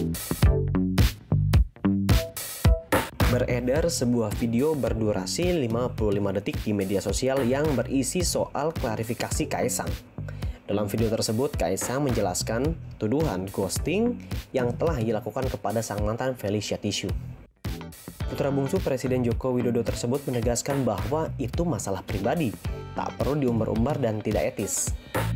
Beredar sebuah video berdurasi 55 detik di media sosial yang berisi soal klarifikasi Kaisang. Dalam video tersebut, Kaisang menjelaskan tuduhan ghosting yang telah dilakukan kepada sang mantan Felicia Tisu. Putra bungsu Presiden Joko Widodo tersebut menegaskan bahwa itu masalah pribadi, tak perlu diumbar-umbar dan tidak etis.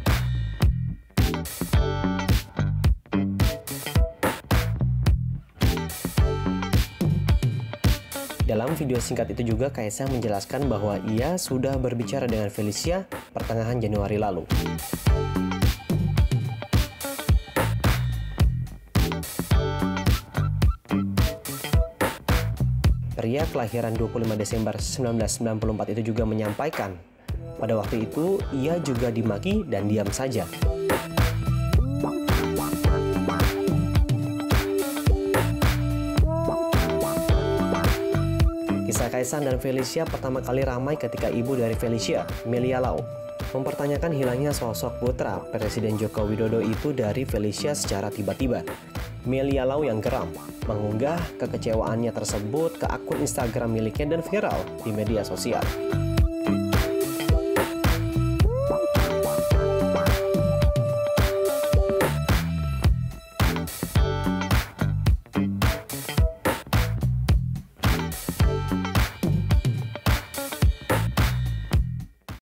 Dalam video singkat itu juga Kaisang menjelaskan bahwa ia sudah berbicara dengan Felicia pertengahan Januari lalu. Pria kelahiran 25 Desember 1994 itu juga menyampaikan, pada waktu itu ia juga dimaki dan diam saja. Kisah Kaisang dan Felicia pertama kali ramai ketika ibu dari Felicia, Melia Lau, mempertanyakan hilangnya sosok putra Presiden Joko Widodo itu dari Felicia secara tiba-tiba. Melia Lau yang geram mengunggah kekecewaannya tersebut ke akun Instagram miliknya dan viral di media sosial.